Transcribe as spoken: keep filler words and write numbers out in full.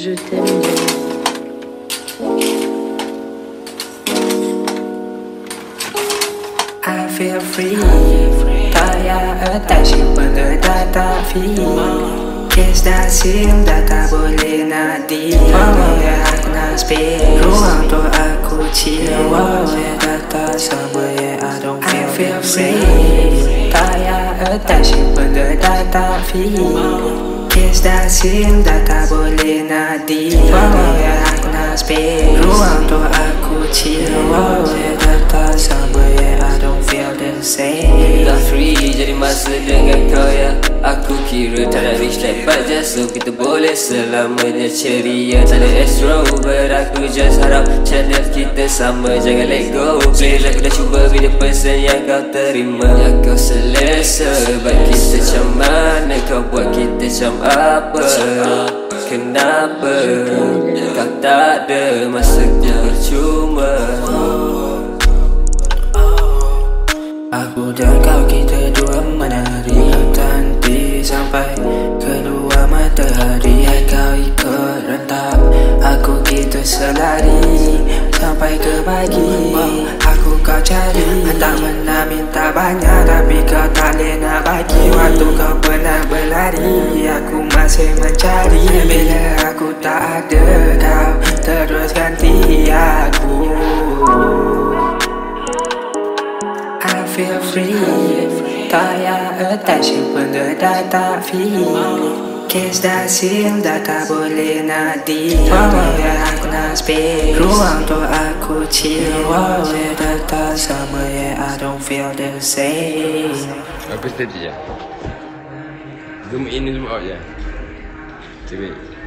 Je t'aime bien. I feel free. Tak payah attach benda dah tak fit. Kes dah sim dah tak boleh nak di. Wow, ya aku nak speak. Ruang tu aku chill. Wow, ya kata sama ya I don't feel, I feel free. Tak payah attach benda dah tak fit. Kes dah sim dah tak boleh nak di. Wow, ya aku nak speak. Ruang tu aku chill. Wow, ya kata sama ya I don't feel the same. Dah free jadi masa dengan kau ya. Aku kira tak ada reach like baja. So kita boleh selamanya ceria. Tak ada extrovert, aku just harap channel kita sama. Jangan let go. Bila aku dah cuba bila person yang kau terima, yang kau selesa. Buat kita macam mana, kau buat kita macam apa. Kenapa kau tak ada masa ku percuma. Aku dan kau kita dua menari nanti sampai keluar matahari. Hai kau ikut rentak, aku kita selari sampai ke pagi. Aku kau cari, tak pernah minta banyak tapi kau tak boleh nak bagi. Waktu kau pernah berlari, aku masih mencari. Bila aku tak ada, kau terus ganti aku. I feel free. Tak payah attach benda dah tak fit. Kes dah sim dah tak boleh nak di. Wow, ya aku nak speak. Ruang tu aku chill. Wow, ya kata sama ya I don't feel the same. Apa tadi ya? Zoom in, zoom out je. Cik.